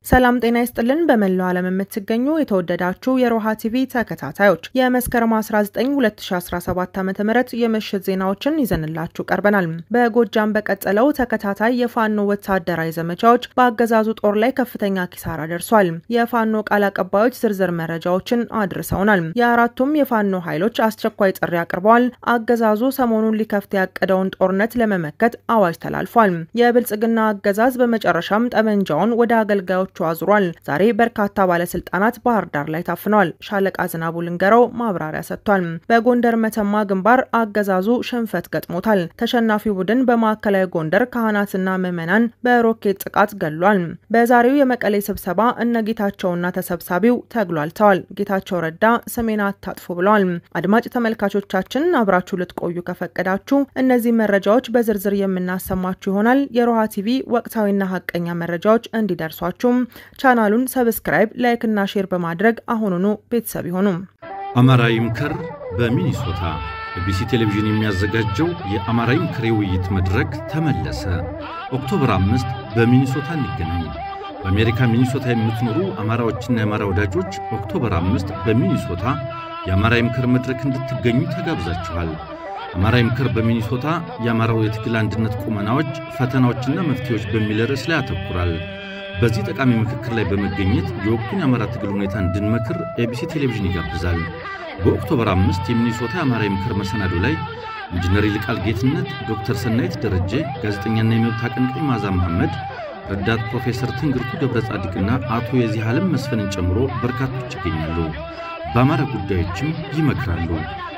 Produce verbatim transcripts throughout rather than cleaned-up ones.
ሰላም ጤና ይስጥልን በመላው ዓለም የምትገኙ የተወደዳችሁ የሮሃ ቲቪ ተከታታዮች የመስከረም አስራ ዘጠኝ ሁለት ሺህ አስራ ሰባት ዓ.ም የምሽት ዜናዎችን ይዘንላችሁ ቀርበናል። በጎጃም በቀጠለው ተከታታይ የፋኖ ወታደራዊ ዘመቻዎች በአገዛዙ ጦር ላይ ከፍተኛ ኪሳራ ደርሷል። የፋኖ ቃል አቀባዮች ዝርዝር መረጃዎችን አድርሰውናል። የአራቱም የፋኖ ኃይሎች አስቸኳይ ጥሪ አቅርበዋል። አገዛዙ ሰሞኑን ሊከፍት ያቀደውን ጦርነት ለመመከት አዋጅ ተላልፏል። የብልጽግና አገዛዝ በመጨረሻም ጠመንጃውን ወደ አገልጋዮች አዙሯል። ዛሬ በርካታ ባለስልጣናት ባህር ዳር ላይ ታፍነዋል። ሻለቃ ዝናቡ ልንገረው ማብራሪያ ሰጥቷል። በጎንደር መተማ ግንባር አገዛዙ ሽንፈት ገጥሞታል። ተሸናፊው ቡድን በማዕከላዊ ጎንደር ካህናትና ምዕመናን በሮኬት ጥቃት ገድሏል። በዛሬው የመቀሌ ስብሰባ እነ ጌታቸውና ተሰብሳቢው ተግሏልተዋል። ጌታቸው ረዳ ሰሜን አታጥፉ ብለዋል። አድማጭ ተመልካቾቻችን አብራችሁ ልትቆዩ ከፈቀዳችሁ እነዚህ መረጃዎች በዝርዝር የምናሰማችሁ ይሆናል። የሮሃ ቲቪ ወቅታዊና ሐቀኛ መረጃዎች እንዲደርሷችሁ ቻናሉን ሰብስክራይብ፣ ላይክ እና ሼር በማድረግ አሁኑኑ ቤተሰብ ይሁኑ። አማራ ይምከር በሚኒሶታ ቢቢሲ ቴሌቪዥን የሚያዘጋጀው የአማራ ይምከር ውይይት መድረክ ተመለሰ። ኦክቶበር አምስት በሚኒሶታ እንገናኝ። በአሜሪካ ሚኒሶታ የምትኖሩ አማራዎችና የአማራ ወዳጆች ኦክቶበር አምስት በሚኒሶታ የአማራ ይምከር መድረክ እንድትገኙ ተጋብዛችኋል። አማራ ይምከር በሚኒሶታ የአማራው የትግል አንድነት ቁመናዎች፣ ፈተናዎችና መፍትሄዎች በሚል ርዕስ ላይ ያተኩራል። በዚህ ጠቃሚ ምክክር ላይ በመገኘት የወቅቱን የአማራ ትግል ሁኔታ እንድንመክር ኤቢሲ ቴሌቪዥን ይጋብዛል። በኦክቶበር አምስት የሚኒሶታ የአማራ ይምከር መሰናዶ ላይ ኢንጂነር ይልቃል ጌትነት፣ ዶክተር ሰናይት ደረጀ፣ ጋዜጠኛና የመብት አቀንቃኝ ማዛ መሐመድ፣ ረዳት ፕሮፌሰር ትንግርቱ ደብረጻድቅና አቶ የዚህ ዓለም መስፈንን ጨምሮ በርካቶች ይገኛሉ። በአማራ ጉዳዮችም ይመክራሉ።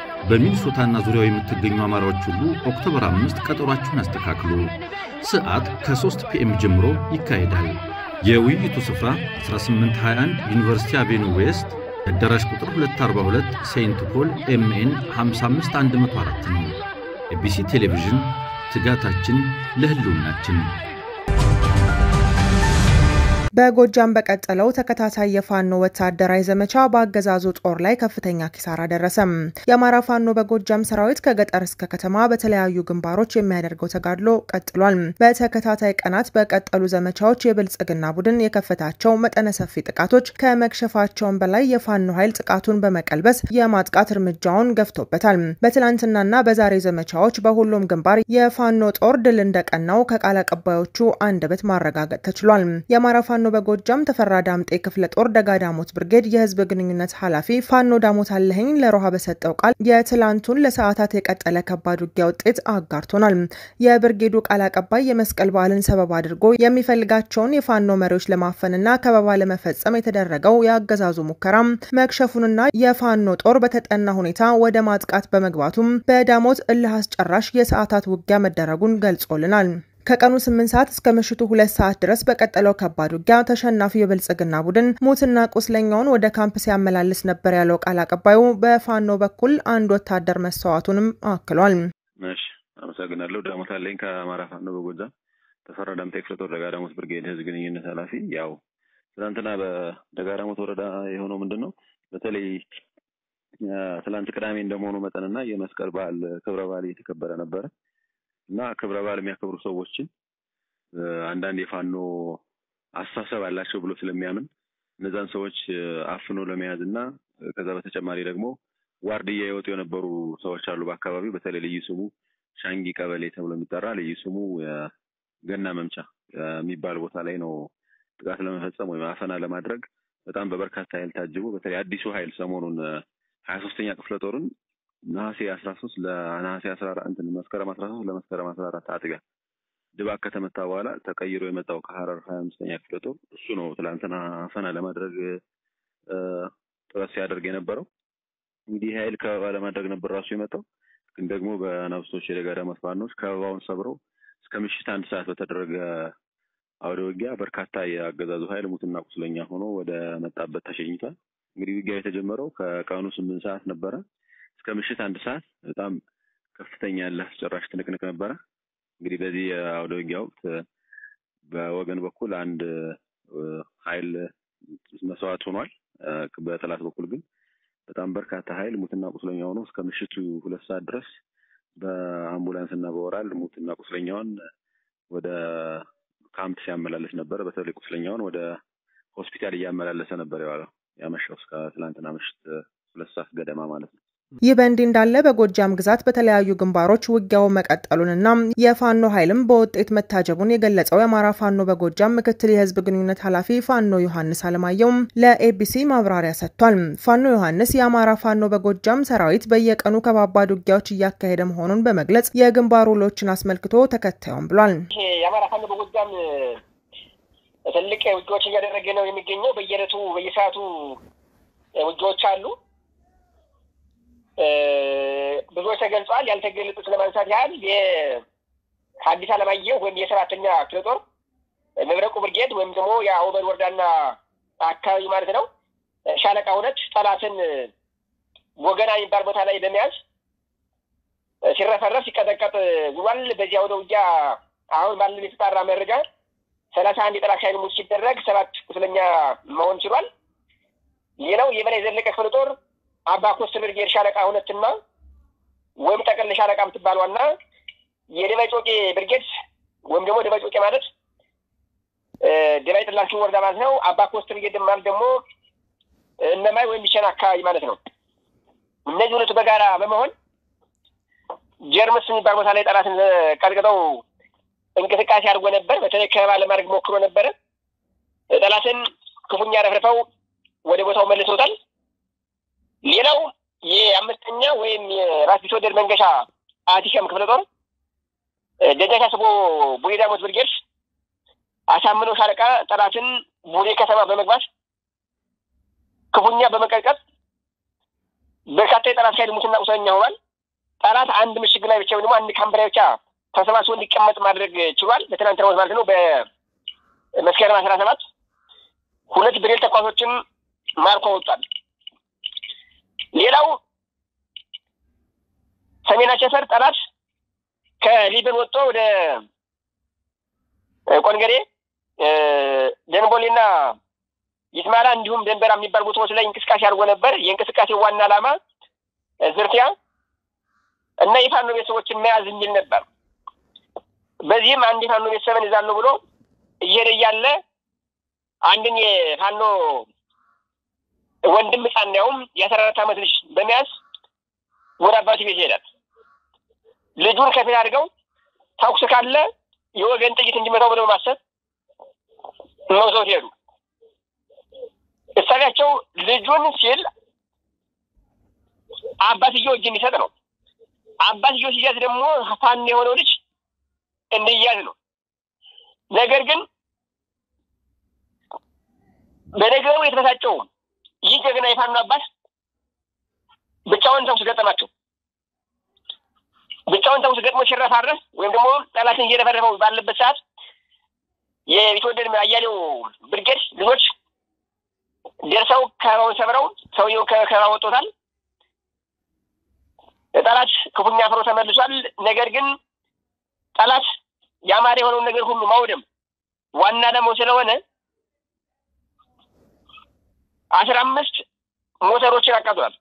በሚኒሶታና ዙሪያው የምትገኙ አማራዎች ሁሉ ኦክቶበር አምስት ቀጠሯችሁን አስተካክሉ። ሰዓት ከ3 ፒኤም ጀምሮ ይካሄዳል። የውይይቱ ስፍራ አስራ ስምንት ሃያ አንድ ዩኒቨርሲቲ አቬኑ ዌስት አዳራሽ ቁጥር ሁለት አርባ ሁለት ሴንት ፖል ኤምኤን ሃምሳ አምስት አንድ መቶ አራት ነው። ኤቢሲ ቴሌቪዥን ትጋታችን ለህልውናችን። በጎጃም በቀጠለው ተከታታይ የፋኖ ወታደራዊ ዘመቻ በአገዛዙ ጦር ላይ ከፍተኛ ኪሳራ ደረሰም። የአማራ ፋኖ በጎጃም ሰራዊት ከገጠር እስከ ከተማ በተለያዩ ግንባሮች የሚያደርገው ተጋድሎ ቀጥሏል። በተከታታይ ቀናት በቀጠሉ ዘመቻዎች የብልጽግና ቡድን የከፈታቸው መጠነ ሰፊ ጥቃቶች ከመክሸፋቸውም በላይ የፋኖ ኃይል ጥቃቱን በመቀልበስ የማጥቃት እርምጃውን ገፍቶበታል። በትላንትናና በዛሬ ዘመቻዎች በሁሉም ግንባር የፋኖ ጦር ድል እንደቀናው ከቃል አቀባዮቹ አንደበት ማረጋገጥ ተችሏል። የአማራ ፋኖ በጎጃም ተፈራ ዳምጤ ክፍለ ጦር ደጋዳሞት ብርጌድ የህዝብ ግንኙነት ኃላፊ ፋኖ ዳሞት አለኸኝ ለሮሃ በሰጠው ቃል የትላንቱን ለሰዓታት የቀጠለ ከባድ ውጊያ ውጤት አጋርቶናል። የብርጌዱ ቃል አቀባይ የመስቀል በዓልን ሰበብ አድርጎ የሚፈልጋቸውን የፋኖ መሪዎች ለማፈንና ከበባ ለመፈጸም የተደረገው የአገዛዙ ሙከራም መክሸፉንና የፋኖ ጦር በተጠና ሁኔታ ወደ ማጥቃት በመግባቱም በዳሞት እልህ አስጨራሽ የሰዓታት ውጊያ መደረጉን ገልጾልናል። ከቀኑ ስምንት ሰዓት እስከ ምሽቱ ሁለት ሰዓት ድረስ በቀጠለው ከባድ ውጊያ ተሸናፊው የብልጽግና ቡድን ሙትና ቁስለኛውን ወደ ካምፕ ሲያመላልስ ነበር ያለው ቃል አቀባዩ በፋኖ በኩል አንድ ወታደር መስዋዕቱንም አክሏል። እሺ አመሰግናለሁ። ዳሞት አለኝ ከአማራ ፋኖ በጎጃም ተፈራ ዳምጤ ክፍለ ጦር ደጋዳሞት ብርጌድ ህዝብ ግንኙነት ኃላፊ። ያው ትናንትና በደጋዳሞት ወረዳ የሆነው ምንድነው በተለይ ትላንት ቅዳሜ እንደመሆኑ መጠንና የመስቀል በዓል ክብረ በዓል እየተከበረ ነበር እና ክብረ በዓል የሚያከብሩ ሰዎችን አንዳንድ የፋኖ አስተሳሰብ አላቸው ብሎ ስለሚያምን እነዛን ሰዎች አፍኖ ለመያዝና ከዛ በተጨማሪ ደግሞ ዋርድያ የወጡ የነበሩ ሰዎች አሉ በአካባቢው በተለይ ልዩ ስሙ ሻንጊ ቀበሌ ተብሎ የሚጠራ ልዩ ስሙ ገና መምቻ የሚባል ቦታ ላይ ነው ጥቃት ለመፈጸም ወይ አፈና ለማድረግ በጣም በበርካታ ኃይል ታጅቦ በተለይ አዲሱ ኃይል ሰሞኑን ሃያ ሶስተኛ ክፍለ ጦርን ነሐሴ አስራ ሶስት ለነሐሴ አስራ አራት መስከረም አስራ ሶስት ለመስከረም አስራ አራት አጥቢያ ድባቅ ከተመታ በኋላ ተቀይሮ የመጣው ከሐረር ሃያ አምስተኛ ክፍለ ጦር እሱ ነው ትላንትና አፈና ለማድረግ ጥረት ሲያደርግ የነበረው። እንግዲህ ኃይል ከበባ ለማድረግ ነበር ራሱ የመጣው ግን ደግሞ በናብስቶች የደጋዳሞት ፋኖች ከበባውን ሰብረው እስከ ምሽት አንድ ሰዓት በተደረገ አውደ ውጊያ በርካታ የአገዛዙ ኃይል ሙትና ቁስለኛ ሆኖ ወደ መጣበት ተሸኝቷል። እንግዲህ ውጊያው የተጀመረው ከቀኑ ስምንት ሰዓት ነበረ እስከ ምሽት አንድ ሰዓት በጣም ከፍተኛ ያለ አስጨራሽ ትንቅንቅ ነበር። እንግዲህ በዚህ አውደ ውጊያ ወቅት በወገን በኩል አንድ ኃይል መስዋዕት ሆኗል። በጠላት በኩል ግን በጣም በርካታ ኃይል ሙትና ቁስለኛ ሆኖ እስከ ምሽቱ ሁለት ሰዓት ድረስ በአምቡላንስና በወራል ሙትና ቁስለኛውን ወደ ካምፕ ሲያመላለስ ነበር። በተለይ ቁስለኛውን ወደ ሆስፒታል እያመላለሰ ነበር ያለው ያመሸው እስከ ትላንትና ምሽት ሁለት ሰዓት ገደማ ማለት ነው። ይህ በእንዲህ እንዳለ በጎጃም ግዛት በተለያዩ ግንባሮች ውጊያው መቀጠሉንና የፋኖ ኃይልም በውጤት መታጀቡን የገለጸው የአማራ ፋኖ በጎጃም ምክትል የህዝብ ግንኙነት ኃላፊ ፋኖ ዮሐንስ አለማየሁ ለኤቢሲ ማብራሪያ ሰጥቷል። ፋኖ ዮሐንስ የአማራ ፋኖ በጎጃም ሰራዊት በየቀኑ ከባባድ ውጊያዎች እያካሄደ መሆኑን በመግለጽ የግንባር ውሎችን አስመልክቶ ተከታዩም ብሏል። የአማራ ፋኖ በጎጃም ትልቅ ውጊያዎች እያደረገ ነው የሚገኘው። በየዕለቱ በየሰዓቱ ውጊያዎች አሉ። ብዙዎች ተገልጿል። ያልተገለጹት ለማንሳት ያህል የሐዲስ ዓለማየሁ ወይም የሰባተኛ ክፍለ ጦር መብረቁ ብርጌድ ወይም ደግሞ የአውበር ወረዳና አካባቢ ማለት ነው ሻለቃ ሁለት ጠላትን ወገና የሚባል ቦታ ላይ በመያዝ ሲረፈረፍ ሲቀጠቀጥ ውሏል። በዚያ ወደ ውጊያ አሁን ባለን የተጣራ መረጃ ሰላሳ አንድ የጠላት ኃይል ሙት ሲደረግ ሰባት ቁስለኛ መሆን ችሏል። ሌላው የበላይ ዘለቀ ክፍለ ጦር አባ ኮስትር ብርጌድ ሻለቃ ሁለትና ወይም ጠቅል ሻለቃ የምትባለውና የደባይ ጮቄ ብርጌድ ወይም ደግሞ ደባይ ጮቄ ማለት ደባይ ጥላልኪ ወረዳ ማለት ነው። አባ ኮስትር ብርጌድ ማለት ደግሞ እነማይ ወይም ቢቸና አካባቢ ማለት ነው። እነዚህ ሁለቱ በጋራ በመሆን ጀርመስ የሚባል ቦታ ላይ ጠላትን ቀጥቅጠው እንቅስቃሴ አድርጎ ነበር። በተለይ ከበባ ለማድረግ ሞክሮ ነበር። ጠላትን ክፉኛ ረፍርፈው ወደ ቦታው መልሰውታል። ሌላው የአምስተኛ ወይም የራስ ቢትወደድ መንገሻ አቲሸም ክፍለ ጦር ደጃች አስቦ ቡሬ ዳሞት ብርጌድ አሳምነው ሻለቃ ጠላትን ቡሬ ከተማ በመግባት ክፉኛ በመቀጥቀጥ በርካታ የጠላት ኃይል ሙትና ቁስለኛ ሆኗል። ጠላት አንድ ምሽግ ላይ ብቻ ወይም አንድ ካምፕ ላይ ብቻ ተሰባስቦ እንዲቀመጥ ማድረግ ችሏል። በትናንትናው ማለት ነው በመስከረም አስራ ሰባት ሁለት ብሬል ተኳሾችን ማርኮ ወጥቷል። ሌላው ሰሜን አቸፈር ጠላት ከሊበን ወጥቶ ወደ ቆንገሬ ደንቦሌና ይስማላ እንዲሁም ደንበራ የሚባል ቦታዎች ላይ እንቅስቃሴ አድርጎ ነበር። የእንቅስቃሴው ዋና ዓላማ ዝርፊያ እና የፋኖ ቤተሰቦችን መያዝ የሚል ነበር። በዚህም አንድ የፋኖ ቤተሰብን ይዛል ብሎ እየሄደ እያለ አንድን የፋኖ ወንድም ጻናውም የአስራ አራት ዓመት ልጅ በመያዝ ወደ አባቱ ቤት ይሄዳል። ልጁን ከፊት አድርገው ተኩስ ካለ የወገን ጥይት እንዲመታው ብለው ማሰብ ነው ሰው ሄዱ። እሳቸው ልጁን ሲል አባትየው እጅ እንዲሰጥ ነው። አባትየው ሲያዝ ደግሞ ፋኖ የሆነው ልጅ እንዲያዝ ነው። ነገር ግን በነገሩ የተበሳጨው ይህ ጀግና የፋኖ አባት ብቻውን ተኩስ ገጠማቸው። ብቻውን ተኩስ ገጥሞ ሲረፋረፍ ወይም ደግሞ ጠላትን እየረፈረፈው ባለበት ሰዓት የቢትወደድ አያሌው ብርጌድ ልጆች ደርሰው ከበባውን ሰብረው ሰውየው ከከበባ ወጥቶታል። ጠላት ክፉኛ ፍሮ ተመልሷል። ነገር ግን ጠላት ያማረ የሆነውን ነገር ሁሉ ማውደም ዋና ደግሞ ስለሆነ አስራ አምስት ሞተሮችን አቃጥሏል።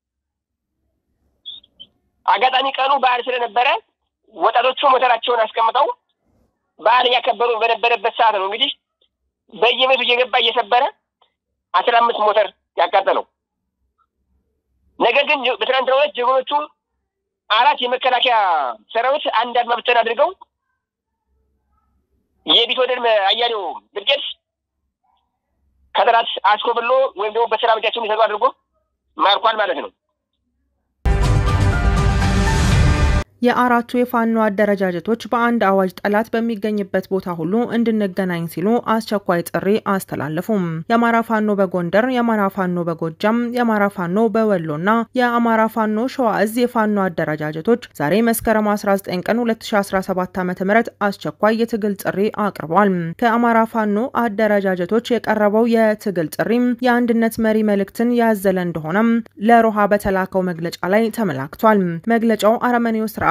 አጋጣሚ ቀኑ በዓል ስለነበረ ወጣቶቹ ሞተራቸውን አስቀምጠው በዓል ያከበሩ በነበረበት ሰዓት ነው እንግዲህ በየቤቱ እየገባ እየሰበረ አስራ አምስት ሞተር ያቃጠለው። ነገር ግን በትናንትናው ዕለት ጀግኖቹ አራት የመከላከያ ሰራዊት አንድ አድማ ብተና አድርገው የቢትወደድ አያሌው ብርጌድ ከጠላት አስኮብሎ ወይም ደግሞ በሰላም እጃቸውን ይሰጡ አድርጎ ማርኳል ማለት ነው። የአራቱ የፋኖ አደረጃጀቶች በአንድ አዋጅ ጠላት በሚገኝበት ቦታ ሁሉ እንድንገናኝ ሲሉ አስቸኳይ ጥሪ አስተላለፉም። የአማራ ፋኖ በጎንደር፣ የአማራ ፋኖ በጎጃም፣ የአማራ ፋኖ በወሎና የአማራ ፋኖ ሸዋ እዝ የፋኖ አደረጃጀቶች ዛሬ መስከረም አስራ ዘጠኝ ቀን ሁለት ሺህ አስራ ሰባት ዓ.ም አስቸኳይ የትግል ጥሪ አቅርበዋል። ከአማራ ፋኖ አደረጃጀቶች የቀረበው የትግል ጥሪም የአንድነት መሪ መልእክትን ያዘለ እንደሆነም ለሮሃ በተላከው መግለጫ ላይ ተመላክቷል። መግለጫው አረመኔው ስራ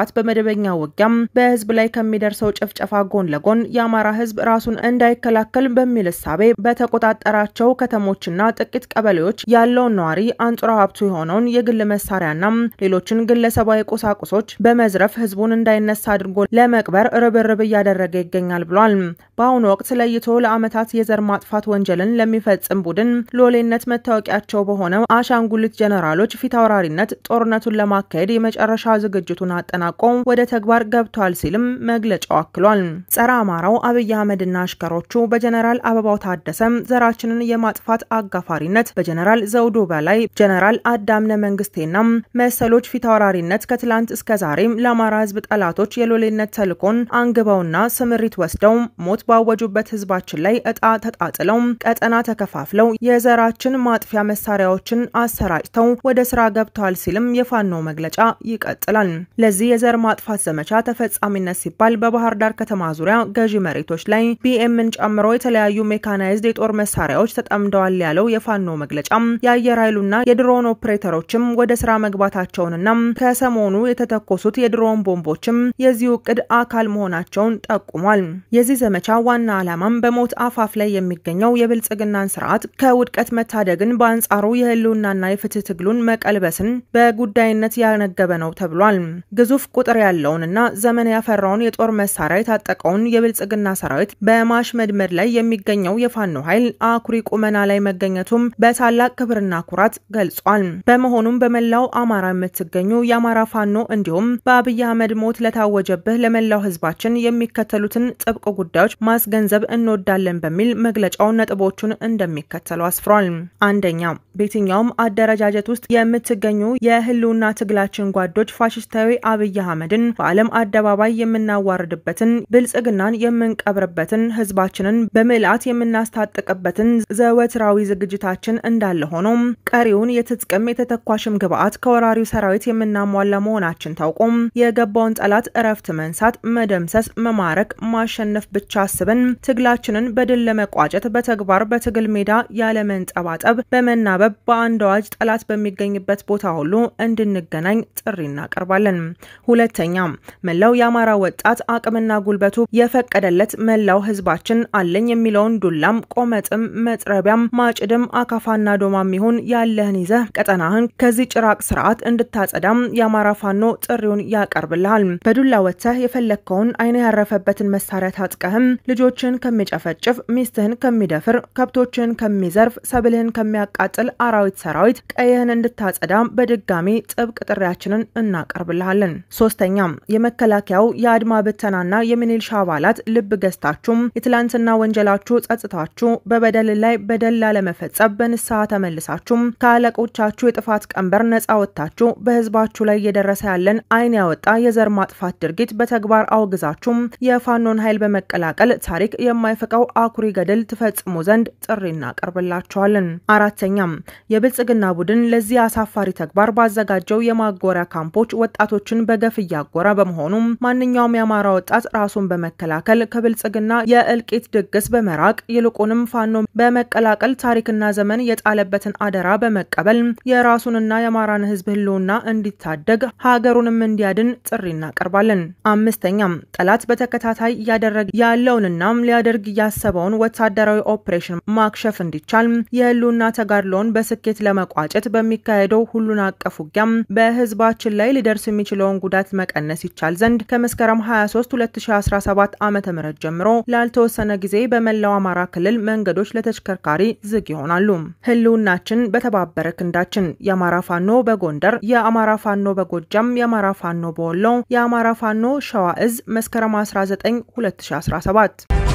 ስርዓት በመደበኛ ውጊያም በህዝብ ላይ ከሚደርሰው ጭፍጨፋ ጎን ለጎን የአማራ ህዝብ ራሱን እንዳይከላከል በሚል እሳቤ በተቆጣጠራቸው ከተሞችና ጥቂት ቀበሌዎች ያለውን ነዋሪ አንጹራ ሀብቱ የሆነውን የግል መሳሪያና ሌሎችን ግለሰባዊ ቁሳቁሶች በመዝረፍ ህዝቡን እንዳይነሳ አድርጎ ለመቅበር ርብርብ እያደረገ ይገኛል ብሏል። በአሁኑ ወቅት ለይቶ ለዓመታት የዘር ማጥፋት ወንጀልን ለሚፈጽም ቡድን ሎሌነት መታወቂያቸው በሆነው አሻንጉሊት ጀነራሎች ፊታውራሪነት ጦርነቱን ለማካሄድ የመጨረሻ ዝግጅቱን አጠናቆ ወደ ተግባር ገብቷል ሲልም መግለጫው አክሏል። ጸረ አማራው አብይ አህመድና አሽከሮቹ በጀነራል አበባው ታደሰ ዘራችንን የማጥፋት አጋፋሪነት፣ በጀነራል ዘውዱ በላይ፣ ጀነራል አዳምነ መንግስቴና መሰሎች ፊታውራሪነት ከትላንት እስከ ዛሬ ለአማራ ህዝብ ጠላቶች የሎሌነት ተልኮን አንግበውና ስምሪት ወስደው ሞት ባወጁበት ህዝባችን ላይ እጣ ተጣጥለው ቀጠና ተከፋፍለው የዘራችን ማጥፊያ መሳሪያዎችን አሰራጭተው ወደ ስራ ገብተዋል ሲልም የፋኖ መግለጫ ይቀጥላል። ለዚህ የዘር ማጥፋት ዘመቻ ተፈጻሚነት ሲባል በባህር ዳር ከተማ ዙሪያ ገዢ መሬቶች ላይ ቢኤምን ጨምሮ የተለያዩ ሜካናይዝድ የጦር መሳሪያዎች ተጠምደዋል ያለው የፋኖ መግለጫ የአየር ኃይሉና የድሮን ኦፕሬተሮችም ወደ ስራ መግባታቸውንና ከሰሞኑ የተተኮሱት የድሮን ቦምቦችም የዚህ እቅድ አካል መሆናቸውን ጠቁሟል። የዚህ ዘመቻ ዋና ዓላማም በሞት አፋፍ ላይ የሚገኘው የብልጽግናን ስርዓት ከውድቀት መታደግን በአንጻሩ የህልውናና የፍትህ ትግሉን መቀልበስን በጉዳይነት ያነገበ ነው ተብሏል። ግዙፍ ቁጥር ያለውንና ዘመን ያፈራውን የጦር መሳሪያ የታጠቀውን የብልጽግና ሰራዊት በማሽመድመድ ላይ የሚገኘው የፋኖ ኃይል አኩሪ ቁመና ላይ መገኘቱም በታላቅ ክብርና ኩራት ገልጿል። በመሆኑም በመላው አማራ የምትገኙ የአማራ ፋኖ እንዲሁም በአብይ አህመድ ሞት ለታወጀብህ ለመላው ህዝባችን የሚከተሉትን ጥብቅ ጉዳዮች ማስገንዘብ እንወዳለን በሚል መግለጫው ነጥቦቹን እንደሚከተለው አስፍሯል። አንደኛ፣ በየትኛውም አደረጃጀት ውስጥ የምትገኙ የህልውና ትግላችን ጓዶች ፋሽስታዊ አብይ አህመድን በዓለም አደባባይ የምናዋርድበትን ብልጽግናን የምንቀብርበትን ህዝባችንን በምልአት የምናስታጥቅበትን ዘወትራዊ ዝግጅታችን እንዳለ ሆኖ ቀሪውን የትጥቅም የተተኳሽም ግብአት ከወራሪው ሰራዊት የምናሟላ መሆናችን ታውቆም የገባውን ጠላት እረፍት መንሳት፣ መደምሰስ፣ መማረክ፣ ማሸነፍ ብቻ አስበን ትግላችንን በድል ለመቋጨት በተግባር በትግል ሜዳ ያለ መንጠባጠብ በመናበብ በአንድ አዋጅ ጠላት በሚገኝበት ቦታ ሁሉ እንድንገናኝ ጥሪ እናቀርባለን። ሁለተኛ፣ መላው የአማራ ወጣት አቅምና ጉልበቱ የፈቀደለት መላው ህዝባችን አለኝ የሚለውን ዱላም፣ ቆመጥም፣ መጥረቢያም፣ ማጭድም፣ አካፋና ዶማም ይሁን ያለህን ይዘህ ቀጠናህን ከዚህ ጭራቅ ስርዓት እንድታጸዳም የአማራ ፋኖ ጥሪውን ያቀርብልሃል። በዱላ ወጥተህ የፈለከውን አይነ ያረፈበትን መሳሪያ ታጥቀህም ልጆችን ከሚጨፈጭፍ፣ ሚስትህን ከሚደፍር፣ ከብቶችን ከሚዘርፍ፣ ሰብልህን ከሚያቃጥል አራዊት ሰራዊት ቀይህን እንድታጸዳ በድጋሚ ጥብቅ ጥሪያችንን እናቀርብልሃለን። ሶስተኛ፣ የመከላከያው የአድማ ብተናና የሚሊሻ አባላት ልብ ገዝታችሁ የትላንትና ወንጀላችሁ ጸጽታችሁ በበደል ላይ በደል ላለመፈጸም በንስሐ ተመልሳችሁ ከአለቆቻችሁ የጥፋት ቀንበር ነጻ ወጥታችሁ በህዝባችሁ ላይ እየደረሰ ያለን አይን ያወጣ የዘር ማጥፋት ድርጊት በተግባር አውግዛችሁ የፋኖን ኃይል በመቀላቀል ታሪክ የማይፈቀው አኩሪ ገድል ትፈጽሙ ዘንድ ጥሪ እናቀርብላችኋለን። አራተኛ፣ የብልጽግና ቡድን ለዚህ አሳፋሪ ተግባር ባዘጋጀው የማጎሪያ ካምፖች ወጣቶችን በገፍ እያጎረ በመሆኑ ማንኛውም የአማራ ወጣት ራሱን በመከላከል ከብልጽግና የእልቂት ድግስ በመራቅ ይልቁንም ፋኖ በመቀላቀል ታሪክና ዘመን የጣለበትን አደራ በመቀበል የራሱንና የአማራን ህዝብ ህልውና እንዲታደግ ሀገሩንም እንዲያድን ጥሪ እናቀርባለን። አምስተኛ፣ ጠላት በተከታታይ ያደረገ ያለውንና ሊያደርግ ያሰበውን ወታደራዊ ኦፕሬሽን ማክሸፍ እንዲቻል የህልውና ተጋድሎን በስኬት ለመቋጨት በሚካሄደው ሁሉን አቀፍ ውጊያ በህዝባችን ላይ ሊደርስ የሚችለውን ጉዳት መቀነስ ይቻል ዘንድ ከመስከረም ሃያ ሶስት ሁለት ሺህ አስራ ሰባት ዓመተ ምህረት ጀምሮ ላልተወሰነ ጊዜ በመላው አማራ ክልል መንገዶች ለተሽከርካሪ ዝግ ይሆናሉ። ህልውናችን በተባበረ ክንዳችን። የአማራ ፋኖ በጎንደር፣ የአማራ ፋኖ በጎጃም፣ የአማራ ፋኖ በወሎ፣ የአማራ ፋኖ ሸዋ እዝ መስከረም አስራ ዘጠኝ ሁለት ሺህ አስራ ሰባት።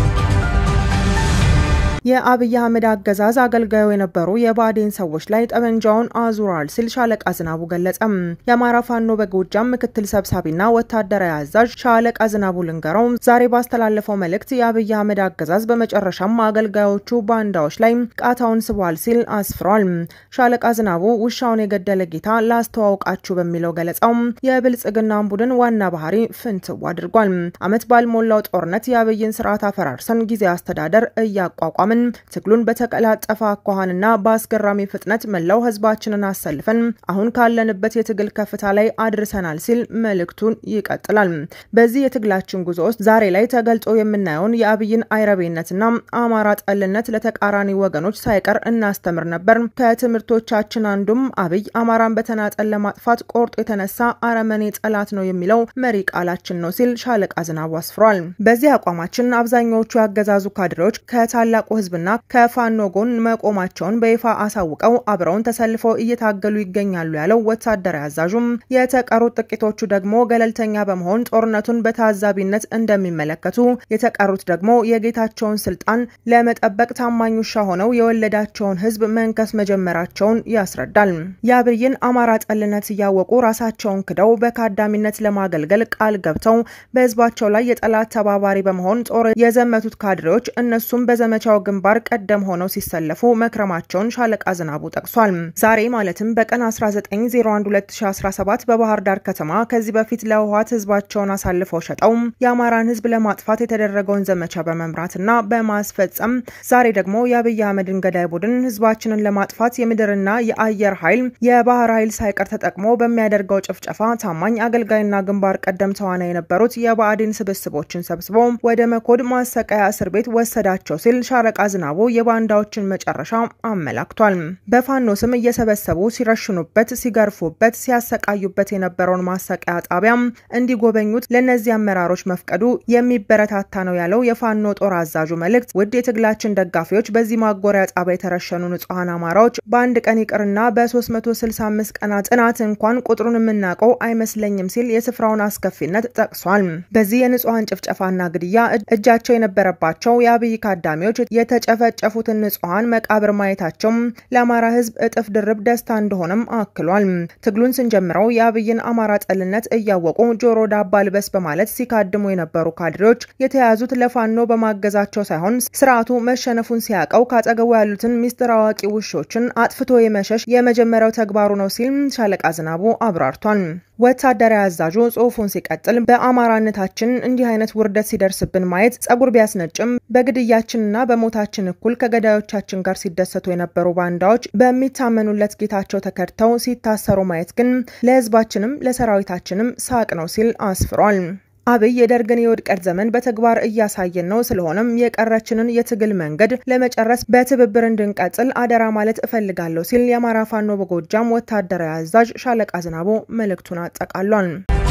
የአብይ አህመድ አገዛዝ አገልጋዩ የነበሩ የባዴን ሰዎች ላይ ጠመንጃውን አዙሯል ሲል ሻለቃ ዝናቡ ገለጸ። የአማራ ፋኖ በጎጃም ምክትል ሰብሳቢና ወታደራዊ አዛዥ ሻለቃ ዝናቡ ልንገረው ዛሬ ባስተላለፈው መልእክት የአብይ አህመድ አገዛዝ በመጨረሻም አገልጋዮቹ ባንዳዎች ላይ ቃታውን ስቧል ሲል አስፍሯል። ሻለቃ ዝናቡ ውሻውን የገደለ ጌታ ላስተዋውቃችሁ በሚለው ገለጻው የብልጽግናን ቡድን ዋና ባህሪ ፍንትው አድርጓል። አመት ባልሞላው ጦርነት የአብይን ስርዓት አፈራርሰን ጊዜ አስተዳደር እያቋቋመ በማመን ትግሉን በተቀላጠፈ አኳኋንና በአስገራሚ ፍጥነት መላው ህዝባችንን አሰልፈን አሁን ካለንበት የትግል ከፍታ ላይ አድርሰናል ሲል መልእክቱን ይቀጥላል። በዚህ የትግላችን ጉዞ ውስጥ ዛሬ ላይ ተገልጾ የምናየውን የአብይን አይረቤነትና አማራ ጠልነት ለተቃራኒ ወገኖች ሳይቀር እናስተምር ነበር። ከትምህርቶቻችን አንዱም አብይ አማራን በተናጠል ለማጥፋት ቆርጦ የተነሳ አረመኔ ጠላት ነው የሚለው መሪ ቃላችን ነው ሲል ሻለቃ ዝናቡ አስፍሯል። በዚህ አቋማችን አብዛኛዎቹ ያገዛዙ ካድሬዎች ከታላቁ ህዝብና ከፋኖ ጎን መቆማቸውን በይፋ አሳውቀው አብረውን ተሰልፈው እየታገሉ ይገኛሉ ያለው ወታደራዊ አዛዡም የተቀሩት ጥቂቶቹ ደግሞ ገለልተኛ በመሆን ጦርነቱን በታዛቢነት እንደሚመለከቱ፣ የተቀሩት ደግሞ የጌታቸውን ስልጣን ለመጠበቅ ታማኝ ውሻ ሆነው የወለዳቸውን ህዝብ መንከስ መጀመራቸውን ያስረዳል። የአብይን አማራ ጠልነት እያወቁ ራሳቸውን ክደው በካዳሚነት ለማገልገል ቃል ገብተው በህዝባቸው ላይ የጠላት ተባባሪ በመሆን ጦር የዘመቱት ካድሬዎች እነሱም በዘመቻው ግንባር ቀደም ሆነው ሲሰለፉ መክረማቸውን ሻለቃ ዝናቡ ጠቅሷል። ዛሬ ማለትም በቀን አስራ ዘጠኝ ዜሮ አንድ ሁለት ሺ አስራ ሰባት በባህር ዳር ከተማ ከዚህ በፊት ለህወሓት ህዝባቸውን አሳልፈው ሸጠው የአማራን ህዝብ ለማጥፋት የተደረገውን ዘመቻ በመምራትና በማስፈጸም ዛሬ ደግሞ የአብይ አህመድን ገዳይ ቡድን ህዝባችንን ለማጥፋት የምድርና የአየር ኃይል የባህር ኃይል ሳይቀር ተጠቅሞ በሚያደርገው ጭፍጨፋ ታማኝ አገልጋይና ግንባር ቀደም ተዋናይ የነበሩት የባዕድን ስብስቦችን ሰብስቦ ወደ መኮድ ማሰቃያ እስር ቤት ወሰዳቸው ሲል ሻለቃ ዝናቡ የባንዳዎችን መጨረሻ አመላክቷል። በፋኖ ስም እየሰበሰቡ ሲረሽኑበት፣ ሲገርፉበት፣ ሲያሰቃዩበት የነበረውን ማሰቃያ ጣቢያ እንዲጎበኙት ለነዚህ አመራሮች መፍቀዱ የሚበረታታ ነው ያለው የፋኖ ጦር አዛዡ መልእክት ውድ የትግላችን ደጋፊዎች በዚህ ማጎሪያ ጣቢያ የተረሸኑ ንጹሃን አማራዎች በአንድ ቀን ይቅርና በሶስት መቶ ስልሳ አምስት ቀናት ጥናት እንኳን ቁጥሩን የምናውቀው አይመስለኝም ሲል የስፍራውን አስከፊነት ጠቅሷል። በዚህ የንጹሃን ጭፍጨፋና ግድያ እጃቸው የነበረባቸው የአብይ ካዳሚዎች የተጨፈጨፉትን ንጹሃን መቃብር ማየታቸው ለአማራ ህዝብ እጥፍ ድርብ ደስታ እንደሆነም አክሏል። ትግሉን ስንጀምረው የአብይን አማራ ጠልነት እያወቁ ጆሮ ዳባ ልበስ በማለት ሲካድሙ የነበሩ ካድሬዎች የተያዙት ለፋኖ በማገዛቸው ሳይሆን ስርዓቱ መሸነፉን ሲያቀው ካጠገቡ ያሉትን ሚስጥር አዋቂ ውሾችን አጥፍቶ የመሸሽ የመጀመሪያው ተግባሩ ነው ሲል ሻለቃ ዝናቡ አብራርቷል። ወታደራዊ አዛዡ ጽሑፉን ሲቀጥል በአማራነታችን እንዲህ አይነት ውርደት ሲደርስብን ማየት ጸጉር ቢያስነጭም በግድያችንና በሞታችን እኩል ከገዳዮቻችን ጋር ሲደሰቱ የነበሩ ባንዳዎች በሚታመኑለት ጌታቸው ተከድተው ሲታሰሩ ማየት ግን ለህዝባችንም ለሰራዊታችንም ሳቅ ነው ሲል አስፍሯል። አብይ የደርግን የውድቀት ዘመን በተግባር እያሳየን ነው። ስለሆነም የቀረችንን የትግል መንገድ ለመጨረስ በትብብር እንድንቀጥል አደራ ማለት እፈልጋለሁ ሲል የአማራ ፋኖ በጎጃም ወታደራዊ አዛዥ ሻለቃ ዝናቡ መልእክቱን አጠቃሏል።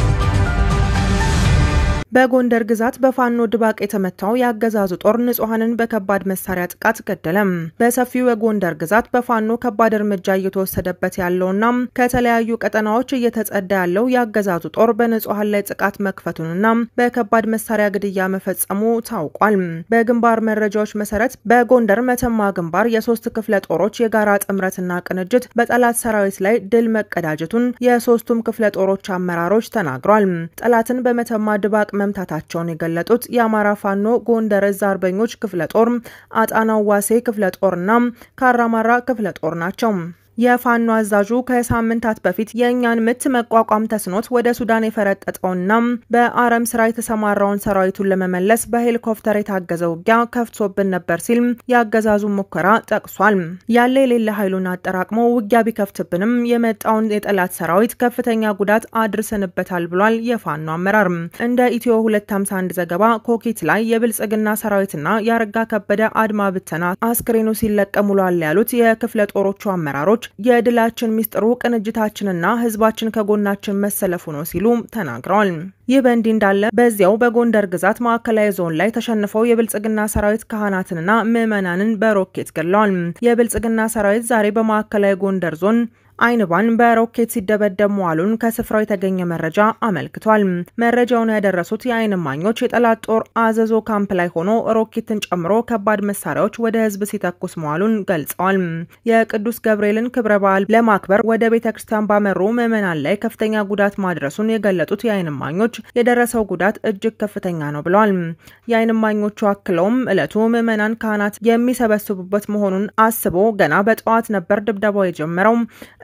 በጎንደር ግዛት በፋኖ ድባቅ የተመታው ያገዛዙ ጦር ንጹሃንን በከባድ መሳሪያ ጥቃት ገደለም። በሰፊው የጎንደር ግዛት በፋኖ ከባድ እርምጃ እየተወሰደበት ያለውና ከተለያዩ ቀጠናዎች እየተጸዳ ያለው ያገዛዙ ጦር በንጹሃን ላይ ጥቃት መክፈቱንና በከባድ መሳሪያ ግድያ መፈጸሙ ታውቋል። በግንባር መረጃዎች መሰረት በጎንደር መተማ ግንባር የሶስት ክፍለ ጦሮች የጋራ ጥምረትና ቅንጅት በጠላት ሰራዊት ላይ ድል መቀዳጀቱን የሶስቱም ክፍለ ጦሮች አመራሮች ተናግረዋል። ጠላትን በመተማ ድባቅ መምታታቸውን የገለጡት የአማራ ፋኖ ጎንደር እዝ አርበኞች ክፍለ ጦር፣ አጣናው ዋሴ ክፍለ ጦርና ካራማራ ክፍለ ጦር ናቸው። የፋኖ አዛዡ ከሳምንታት በፊት የኛን ምት መቋቋም ተስኖት ወደ ሱዳን የፈረጠጠውና በአረም ስራ የተሰማራውን ሰራዊቱን ለመመለስ በሄሊኮፕተር የታገዘ ውጊያ ከፍቶብን ነበር ሲል ያገዛዙ ሙከራ ጠቅሷል። ያለ የሌለ ኃይሉን አጠራቅሞ ውጊያ ቢከፍትብንም የመጣውን የጠላት ሰራዊት ከፍተኛ ጉዳት አድርሰንበታል ብሏል የፋኖ አመራር። እንደ ኢትዮ ሁለት ሃምሳ አንድ ዘገባ ኮኪት ላይ የብልጽግና ሰራዊትና ያረጋ ከበደ አድማ ብተና አስክሬኑ ሲለቀም ውሏል ያሉት የክፍለ ጦሮቹ አመራሮች የድላችን ሚስጥሩ ቅንጅታችንና ህዝባችን ከጎናችን መሰለፉ ነው ሲሉ ተናግረዋል። ይህ በእንዲህ እንዳለ በዚያው በጎንደር ግዛት ማዕከላዊ ዞን ላይ ተሸንፈው የብልጽግና ሰራዊት ካህናትንና ምዕመናንን በሮኬት ገድለዋል። የብልጽግና ሰራዊት ዛሬ በማዕከላዊ ጎንደር ዞን አይንባን በሮኬት ሲደበደብ መዋሉን ከስፍራው የተገኘ መረጃ አመልክቷል። መረጃውን ያደረሱት የአይን እማኞች የጠላት ጦር አዘዞ ካምፕ ላይ ሆኖ ሮኬትን ጨምሮ ከባድ መሳሪያዎች ወደ ህዝብ ሲተኩስ መዋሉን ገልጸዋል። የቅዱስ ገብርኤልን ክብረ በዓል ለማክበር ወደ ቤተክርስቲያን ባመሩ ምዕመናን ላይ ከፍተኛ ጉዳት ማድረሱን የገለጡት የአይን እማኞች የደረሰው ጉዳት እጅግ ከፍተኛ ነው ብለዋል። የአይን እማኞቹ አክለውም ዕለቱ ምዕመናን ካህናት የሚሰበስቡበት መሆኑን አስቦ ገና በጠዋት ነበር ድብደባው የጀመረው።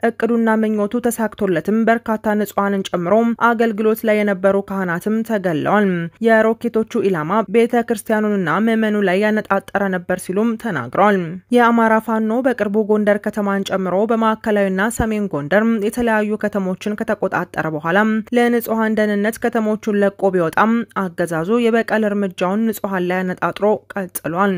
እቅዱና ምኞቱ ተሳክቶለትም በርካታ ንጹሃንን ጨምሮ አገልግሎት ላይ የነበሩ ካህናትም ተገለዋል። የሮኬቶቹ ኢላማ ቤተክርስቲያኑንና ምዕመኑ ላይ ያነጣጠረ ነበር ሲሉም ተናግረዋል። የአማራ ፋኖ በቅርቡ ጎንደር ከተማን ጨምሮ በማዕከላዊና ሰሜን ጎንደር የተለያዩ ከተሞችን ከተቆጣጠረ በኋላ ለንጹሃን ደህንነት ከተሞቹን ለቆ ቢወጣም አገዛዙ የበቀል እርምጃውን ንጹሃን ላይ ያነጣጥሮ ቀጥሏል።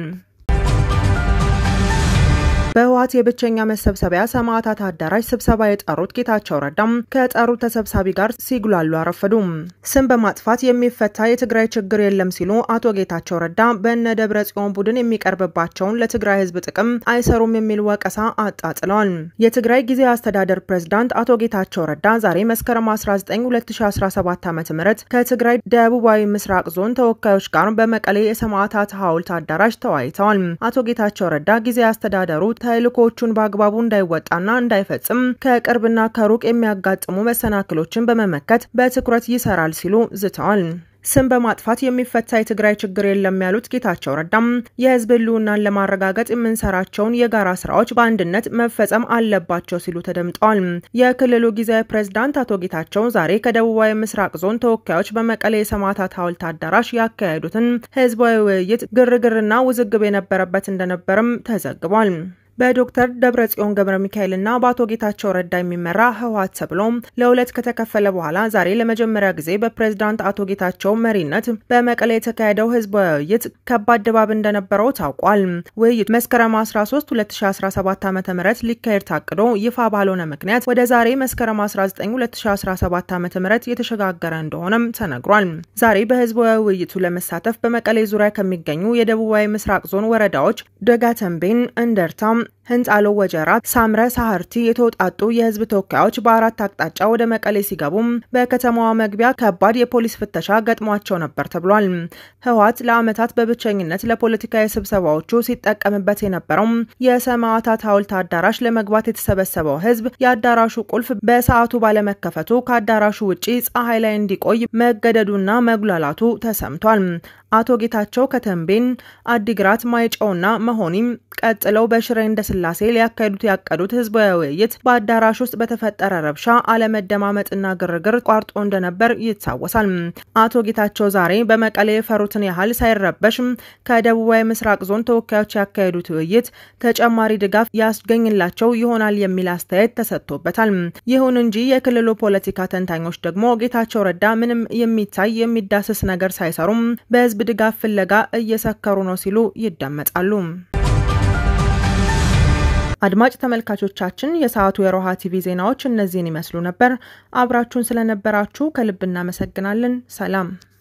በህወሓት የብቸኛ መሰብሰቢያ ሰማዕታት አዳራሽ ስብሰባ የጠሩት ጌታቸው ረዳም ከጠሩት ተሰብሳቢ ጋር ሲጉላሉ አረፈዱ። ስም በማጥፋት የሚፈታ የትግራይ ችግር የለም ሲሉ አቶ ጌታቸው ረዳ በእነ ደብረጽዮን ቡድን የሚቀርብባቸውን ለትግራይ ህዝብ ጥቅም አይሰሩም የሚል ወቀሳ አጣጥለዋል። የትግራይ ጊዜያዊ አስተዳደር ፕሬዝዳንት አቶ ጌታቸው ረዳ ዛሬ መስከረም አስራ ዘጠኝ ሁለት ሺ አስራ ሰባት ዓ.ም ከትግራይ ደቡባዊ ምስራቅ ዞን ተወካዮች ጋር በመቀሌ የሰማዕታት ሐውልት አዳራሽ ተወያይተዋል። አቶ ጌታቸው ረዳ ጊዜያዊ አስተዳደሩ ተልእኮቹን በአግባቡ እንዳይወጣና እንዳይፈጽም ከቅርብና ከሩቅ የሚያጋጥሙ መሰናክሎችን በመመከት በትኩረት ይሰራል ሲሉ ዝተዋል። ስም በማጥፋት የሚፈታ የትግራይ ችግር የለም ያሉት ጌታቸው ረዳም የህዝብ ህልውናን ለማረጋገጥ የምንሰራቸውን የጋራ ስራዎች በአንድነት መፈጸም አለባቸው ሲሉ ተደምጠዋል። የክልሉ ጊዜያዊ ፕሬዝዳንት አቶ ጌታቸው ዛሬ ከደቡባዊ ምስራቅ ዞን ተወካዮች በመቀሌ የሰማዕታት ሐውልት አዳራሽ ያካሄዱትን ህዝባዊ ውይይት ግርግርና ውዝግብ የነበረበት እንደነበርም ተዘግቧል። በዶክተር ደብረጽዮን ገብረ ሚካኤልና በአቶ ጌታቸው ረዳ የሚመራ ህወሓት ተብሎ ለሁለት ከተከፈለ በኋላ ዛሬ ለመጀመሪያ ጊዜ በፕሬዝዳንት አቶ ጌታቸው መሪነት በመቀሌ የተካሄደው ህዝባዊ ውይይት ከባድ ድባብ እንደነበረው ታውቋል። ውይይቱ መስከረም አስራ ሶስት ሁለት ሺ አስራ ሰባት ዓ.ም ሊካሄድ ታቅዶ ይፋ ባልሆነ ምክንያት ወደ ዛሬ መስከረም አስራ ዘጠኝ ሁለት ሺ አስራ ሰባት ዓ.ም የተሸጋገረ እንደሆነም ተነግሯል። ዛሬ በህዝባዊ ውይይቱ ለመሳተፍ በመቀሌ ዙሪያ ከሚገኙ የደቡባዊ ምስራቅ ዞን ወረዳዎች ደጋተንቤን፣ እንደርታ፣ ህንጻሎ፣ ወጀራት፣ ሳምረ፣ ሳህርቲ የተውጣጡ የህዝብ ተወካዮች በአራት አቅጣጫ ወደ መቀሌ ሲገቡም በከተማዋ መግቢያ ከባድ የፖሊስ ፍተሻ ገጥሟቸው ነበር ተብሏል። ህወሓት ለዓመታት በብቸኝነት ለፖለቲካዊ ስብሰባዎቹ ሲጠቀምበት የነበረው የሰማዕታት ሐውልት አዳራሽ ለመግባት የተሰበሰበው ህዝብ የአዳራሹ ቁልፍ በሰዓቱ ባለመከፈቱ ከአዳራሹ ውጪ ፀሐይ ላይ እንዲቆይ መገደዱና መጉላላቱ ተሰምቷል። አቶ ጌታቸው ከተንቤን፣ አዲግራት፣ ማይጨውና መሆኒም ቀጥለው በሽሬ እንደስላሴ ሊያካሂዱት ያቀዱት ህዝባዊ ውይይት በአዳራሽ ውስጥ በተፈጠረ ረብሻ አለመደማመጥና ግርግር ቋርጦ እንደነበር ይታወሳል። አቶ ጌታቸው ዛሬ በመቀሌ የፈሩትን ያህል ሳይረበሽ ከደቡባዊ ምስራቅ ዞን ተወካዮች ያካሄዱት ውይይት ተጨማሪ ድጋፍ ያስገኝላቸው ይሆናል የሚል አስተያየት ተሰጥቶበታል። ይሁን እንጂ የክልሉ ፖለቲካ ተንታኞች ደግሞ ጌታቸው ረዳ ምንም የሚታይ የሚዳስስ ነገር ሳይሰሩም በህዝብ ድጋፍ ፍለጋ እየሰከሩ ነው ሲሉ ይደመጣሉ። አድማጭ ተመልካቾቻችን የሰዓቱ የሮሃ ቲቪ ዜናዎች እነዚህን ይመስሉ ነበር። አብራችሁን ስለነበራችሁ ከልብ እናመሰግናለን። ሰላም።